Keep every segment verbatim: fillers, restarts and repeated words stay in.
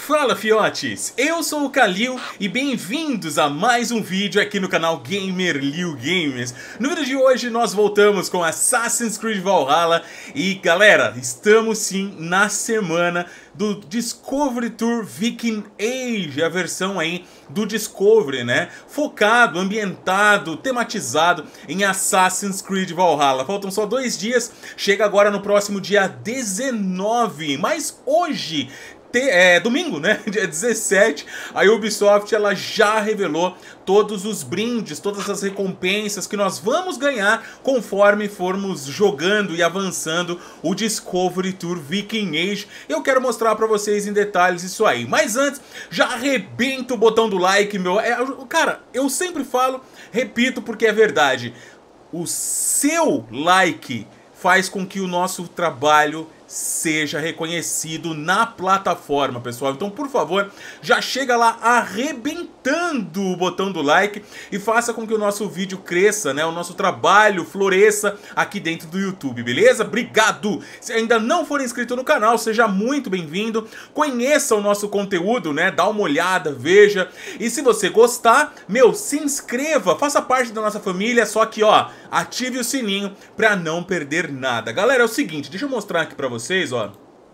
Fala fiotes, eu sou o Kalil e bem-vindos a mais um vídeo aqui no canal GamerLil Games. No vídeo de hoje nós voltamos com Assassin's Creed Valhalla e galera, estamos sim na semana do Discovery Tour Viking Age, a versão aí do Discovery, né? Focado, ambientado, tematizado em Assassin's Creed Valhalla. Faltam só dois dias, chega agora no próximo dia dezenove, mas hoje... É, domingo, né? Dia dezessete, a Ubisoft ela já revelou todos os brindes, todas as recompensas que nós vamos ganhar conforme formos jogando e avançando o Discovery Tour Viking Age. Eu quero mostrar pra vocês em detalhes isso aí. Mas antes, já arrebenta o botão do like, meu. É, cara, eu sempre falo, repito porque é verdade. O seu like faz com que o nosso trabalho seja reconhecido na plataforma, pessoal. Então, por favor, já chega lá arrebentando o botão do like e faça com que o nosso vídeo cresça, né? O nosso trabalho floresça aqui dentro do YouTube, beleza? Obrigado! Se ainda não for inscrito no canal, seja muito bem-vindo. Conheça o nosso conteúdo, né? Dá uma olhada, veja. E se você gostar, meu, se inscreva, faça parte da nossa família, só que, ó, ative o sininho pra não perder nada. Galera, é o seguinte, deixa eu mostrar aqui pra vocês. vocês, ó.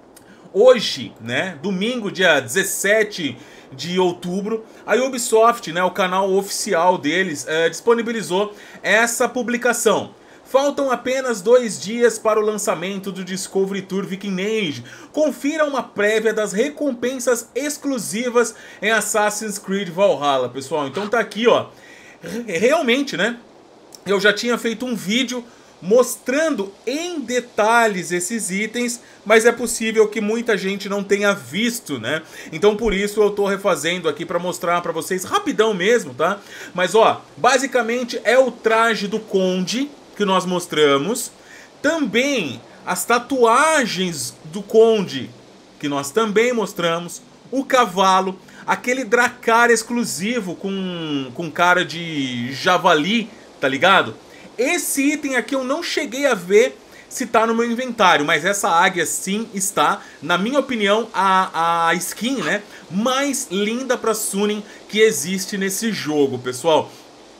Hoje, né, domingo, dia dezessete de outubro, a Ubisoft, né, o canal oficial deles, é, disponibilizou essa publicação. Faltam apenas dois dias para o lançamento do Discovery Tour Viking Age. Confira uma prévia das recompensas exclusivas em Assassin's Creed Valhalla, pessoal. Então tá aqui, ó. Realmente, né, eu já tinha feito um vídeo mostrando em detalhes esses itens, mas é possível que muita gente não tenha visto, né? Então por isso eu tô refazendo aqui para mostrar para vocês rapidão mesmo, tá? Mas ó, basicamente é o traje do Conde que nós mostramos, também as tatuagens do Conde que nós também mostramos, o cavalo, aquele Dracar exclusivo com, com cara de javali, tá ligado? Esse item aqui eu não cheguei a ver se tá no meu inventário, mas essa águia sim está, na minha opinião, a, a skin, né, mais linda pra Sunin que existe nesse jogo, pessoal.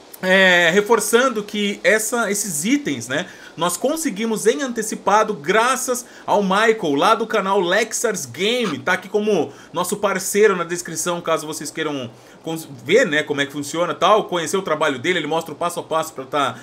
É, reforçando que essa, esses itens, né, nós conseguimos em antecipado graças ao Michael, lá do canal Lexars Game, tá aqui como nosso parceiro na descrição, caso vocês queiram ver, né, como é que funciona tal, conhecer o trabalho dele, ele mostra o passo a passo para estar tá,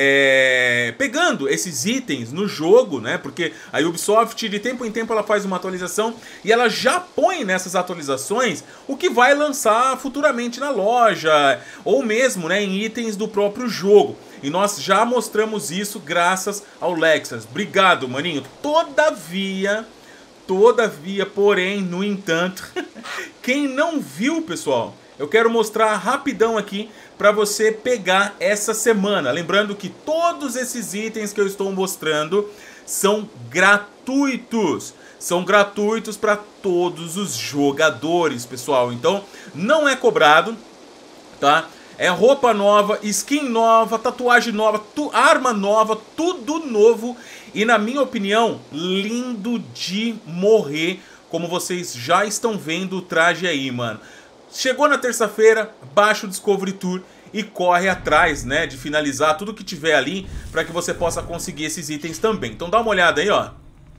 é, pegando esses itens no jogo, né, porque a Ubisoft de tempo em tempo ela faz uma atualização e ela já põe nessas atualizações o que vai lançar futuramente na loja, ou mesmo, né, em itens do próprio jogo. E nós já mostramos isso graças ao Lexars. Obrigado, maninho. Todavia, todavia, porém, no entanto, quem não viu, pessoal, eu quero mostrar rapidão aqui para você pegar essa semana. Lembrando que todos esses itens que eu estou mostrando são gratuitos. São gratuitos para todos os jogadores, pessoal. Então, não é cobrado, tá? É roupa nova, skin nova, tatuagem nova, tu, arma nova, tudo novo. E na minha opinião, lindo de morrer. Como vocês já estão vendo o traje aí, mano. Chegou na terça-feira, baixa o Discovery Tour e corre atrás, né, de finalizar tudo que tiver ali para que você possa conseguir esses itens também. Então dá uma olhada aí, ó.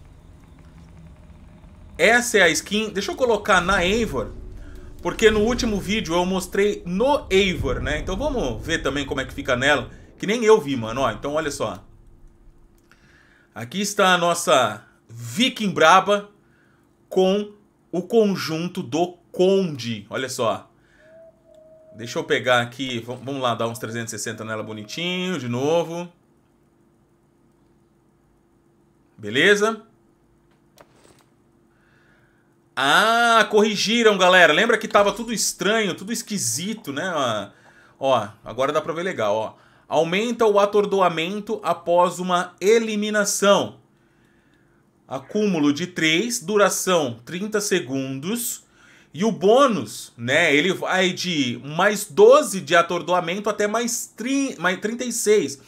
Essa é a skin. Deixa eu colocar na Eivor, porque no último vídeo eu mostrei no Eivor, né? Então vamos ver também como é que fica nela, que nem eu vi, mano. Ó, então olha só. Aqui está a nossa Viking braba com o conjunto do Conde. Olha só. Deixa eu pegar aqui, vamos lá, dar uns trezentos e sessenta nela bonitinho, de novo. Beleza? Ah, corrigiram, galera. Lembra que tava tudo estranho, tudo esquisito, né? Ó, agora dá pra ver legal, ó. Aumenta o atordoamento após uma eliminação. Acúmulo de três, duração trinta segundos. E o bônus, né, ele vai de mais doze de atordoamento até mais, mais trinta e seis,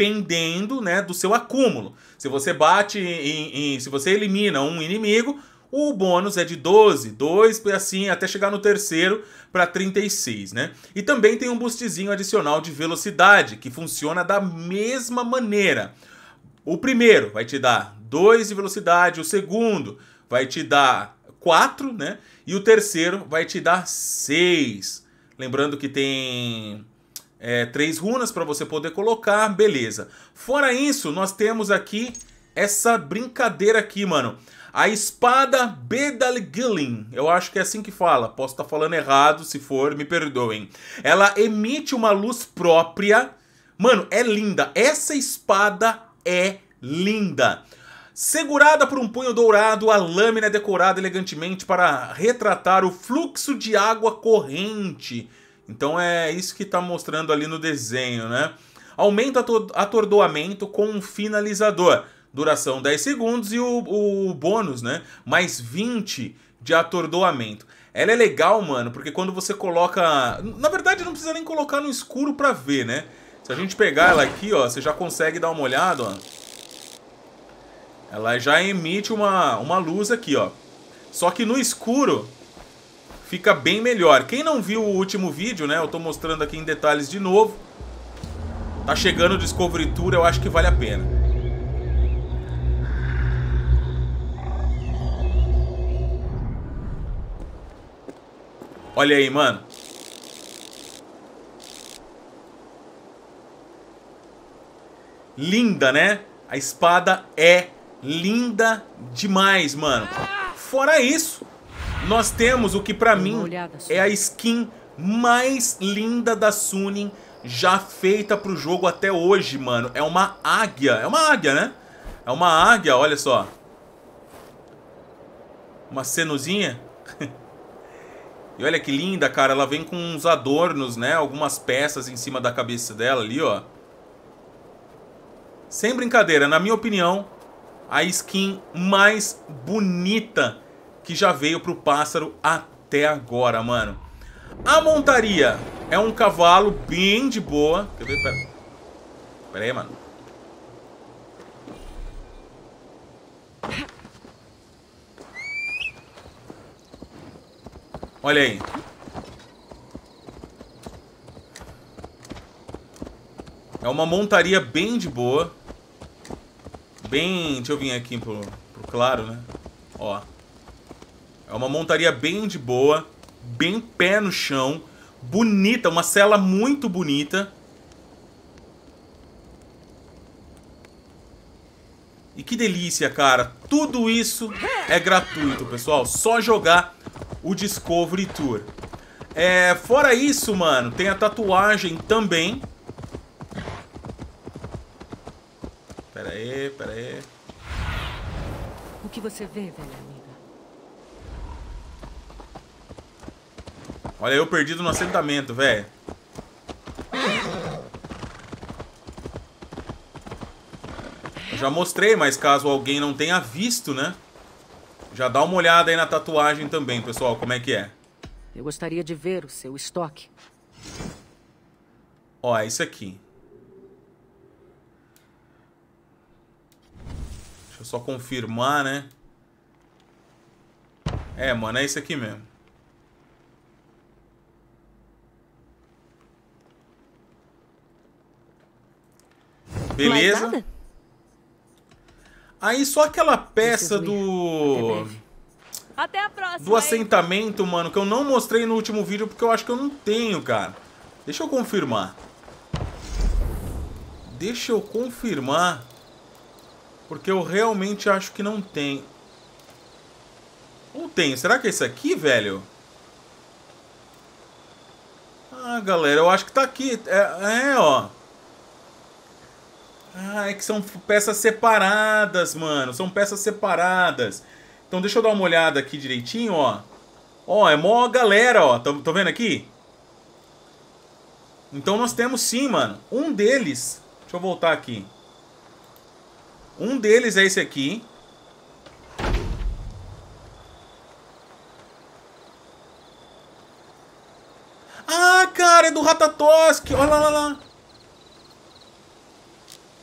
dependendo, né, do seu acúmulo. Se você bate em, em, se você elimina um inimigo, O bônus é de doze, dois assim até chegar no terceiro para trinta e seis, né? E também tem um boostzinho adicional de velocidade, que funciona da mesma maneira. O primeiro vai te dar dois de velocidade, o segundo vai te dar quatro, né? E o terceiro vai te dar seis. Lembrando que tem é, três runas para você poder colocar, beleza. Fora isso, nós temos aqui essa brincadeira aqui, mano. A espada Bedalgillin, eu acho que é assim que fala, posso estar falando errado, se for, me perdoem. Ela emite uma luz própria. Mano, é linda, essa espada é linda. Segurada por um punho dourado, a lâmina é decorada elegantemente para retratar o fluxo de água corrente. Então é isso que está mostrando ali no desenho, né? Aumenta atordoamento com um finalizador. Duração dez segundos e o, o bônus, né? Mais vinte de atordoamento. Ela é legal, mano, porque quando você coloca... Na verdade, não precisa nem colocar no escuro pra ver, né? Se a gente pegar ela aqui, ó, você já consegue dar uma olhada, ó. Ela já emite uma, uma luz aqui, ó. Só que no escuro fica bem melhor. Quem não viu o último vídeo, né? Eu tô mostrando aqui em detalhes de novo. Tá chegando o Discovery Tour, eu acho que vale a pena. Olha aí, mano. Linda, né? A espada é linda demais, mano. Fora isso, nós temos o que pra mim é a skin mais linda da Suning já feita pro jogo até hoje, mano. É uma águia. É uma águia, né? É uma águia, olha só. Uma senozinha. E olha que linda, cara. Ela vem com uns adornos, né? Algumas peças em cima da cabeça dela ali, ó. Sem brincadeira, na minha opinião, a skin mais bonita que já veio pro pássaro até agora, mano. A montaria é um cavalo bem de boa. Quer ver? Pera, Pera aí, mano. Olha aí. É uma montaria bem de boa. Bem... Deixa eu vir aqui pro, pro claro, né? Ó. É uma montaria bem de boa. Bem pé no chão. Bonita. Uma sela muito bonita. E que delícia, cara. Tudo isso é gratuito, pessoal. Só jogar o Discovery Tour. É, fora isso, mano, tem a tatuagem também. Pera aí, pera aí. O que você vê, velha amiga? Olha eu perdido no assentamento, velho. Eu já mostrei, mas caso alguém não tenha visto, né? Já dá uma olhada aí na tatuagem também, pessoal, como é que é. Eu gostaria de ver o seu estoque. Ó, é isso aqui. Deixa eu só confirmar, né? É, mano, é isso aqui mesmo. Beleza. Aí só aquela peça do... Até a próxima, do assentamento, mano, que eu não mostrei no último vídeo porque eu acho que eu não tenho, cara. Deixa eu confirmar. Deixa eu confirmar. Porque eu realmente acho que não tem. Ou tem? Será que é esse aqui, velho? Ah, galera, eu acho que tá aqui. É, é, ó. Ah, é que são peças separadas, mano. São peças separadas. Então deixa eu dar uma olhada aqui direitinho, ó. Ó, é mó galera, ó. Tô, tô vendo aqui? Então nós temos sim, mano. Um deles... Deixa eu voltar aqui. Um deles é esse aqui. Ah, cara, é do Ratatosk. Olha lá, olha lá.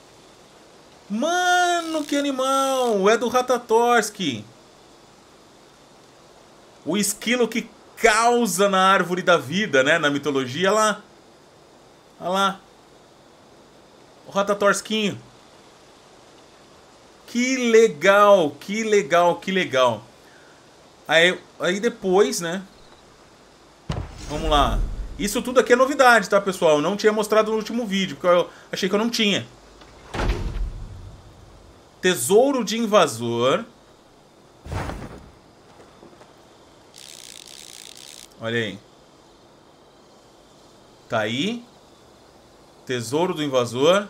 Mano, que animal. É do Ratatosk. O esquilo que causa na árvore da vida, né? Na mitologia. Olha lá. Olha lá. O Ratatorsquinho. Que legal, que legal, que legal. Aí, aí depois, né? Vamos lá. Isso tudo aqui é novidade, tá, pessoal? Eu não tinha mostrado no último vídeo, porque eu achei que eu não tinha. Tesouro de invasor. Olha aí. Tá aí. Tesouro do invasor.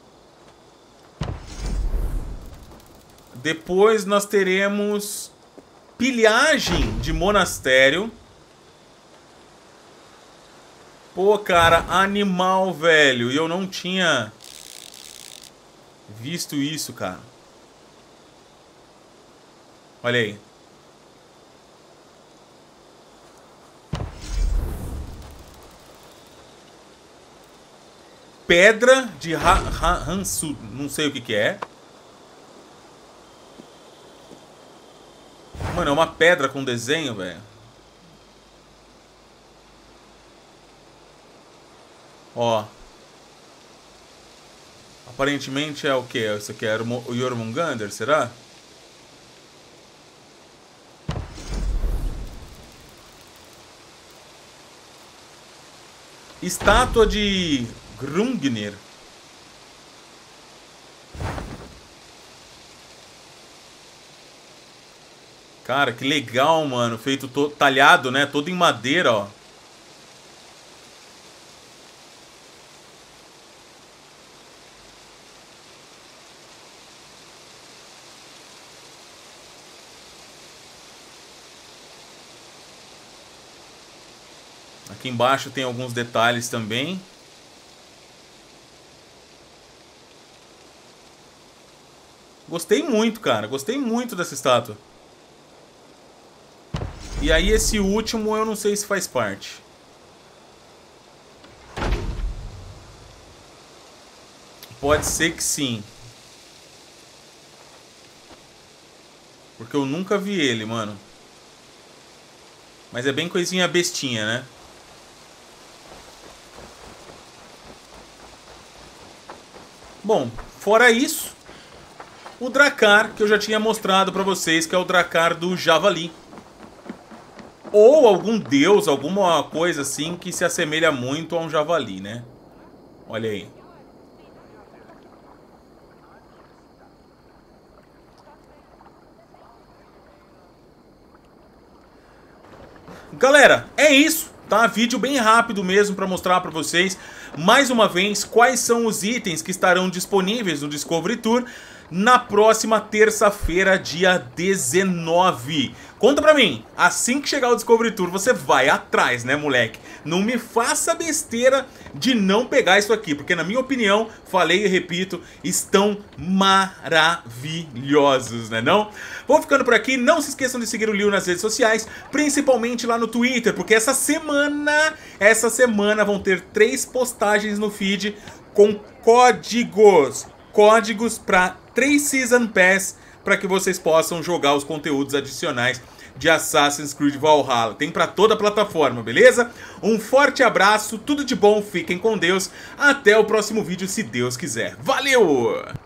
Depois nós teremos pilhagem de monastério. Pô, cara, animal, velho. E eu não tinha visto isso, cara. Olha aí. Pedra de Hansu. Não sei o que que é. Mano, é uma pedra com desenho, velho. Ó. Aparentemente é o que? Isso aqui é o Jormungandr, será? Estátua de Hrungnir. Cara, que legal, mano. Feito todo, talhado, né? Todo em madeira, ó. Aqui embaixo tem alguns detalhes também. Gostei muito, cara. Gostei muito dessa estátua. E aí esse último eu não sei se faz parte. Pode ser que sim. Porque eu nunca vi ele, mano. Mas é bem coisinha bestinha, né? Bom, fora isso, o Drakkar que eu já tinha mostrado pra vocês, que é o Drakkar do Javali. Ou algum deus, alguma coisa assim que se assemelha muito a um javali, né? Olha aí. Galera, é isso, tá? Vídeo bem rápido mesmo pra mostrar pra vocês, mais uma vez, quais são os itens que estarão disponíveis no Discovery Tour na próxima terça-feira, dia dezenove. Conta pra mim, assim que chegar o Discovery Tour, você vai atrás, né, moleque? Não me faça besteira de não pegar isso aqui, porque na minha opinião, falei e repito, estão maravilhosos, né não? Vou ficando por aqui, não se esqueçam de seguir o Liu nas redes sociais, principalmente lá no Twitter, porque essa semana, essa semana vão ter três postagens no feed com códigos, códigos para três Season Pass, para que vocês possam jogar os conteúdos adicionais de Assassin's Creed Valhalla. Tem para toda a plataforma, beleza? Um forte abraço, tudo de bom, fiquem com Deus. Até o próximo vídeo, se Deus quiser. Valeu!